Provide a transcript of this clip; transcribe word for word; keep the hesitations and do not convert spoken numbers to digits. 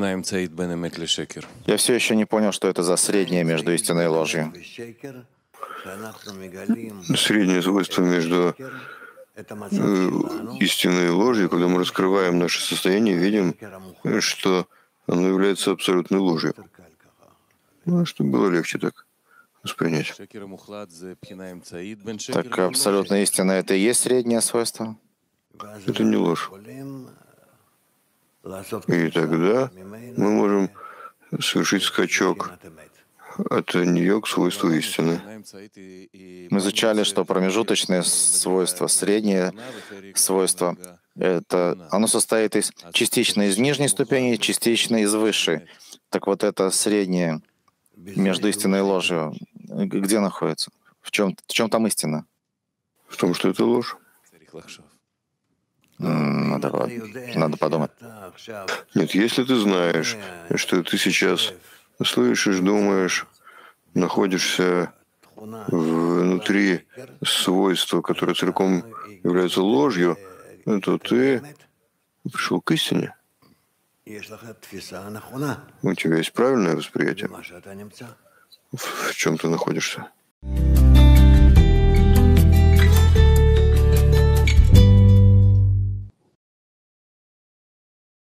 Я все еще не понял, что это за среднее между истиной и ложью. Среднее свойство между э, истиной и ложью, когда мы раскрываем наше состояние, видим, э, что оно является абсолютной ложью. Ну, чтобы было легче так воспринять. Так абсолютная истина — это и есть среднее свойство? Это не ложь. И тогда мы можем совершить скачок от нее к свойству истины. Мы изучали, что промежуточное свойство, среднее свойство, это, оно состоит из частично из нижней ступени, частично из высшей. Так вот это среднее между истиной и ложью, где находится? В чем, в чем там истина? В том, что это ложь. Надо, надо подумать. Нет, если ты знаешь, что ты сейчас слышишь, думаешь, находишься внутри свойства, которое целиком является ложью, то ты пришел к истине. У тебя есть правильное восприятие, в чем ты находишься.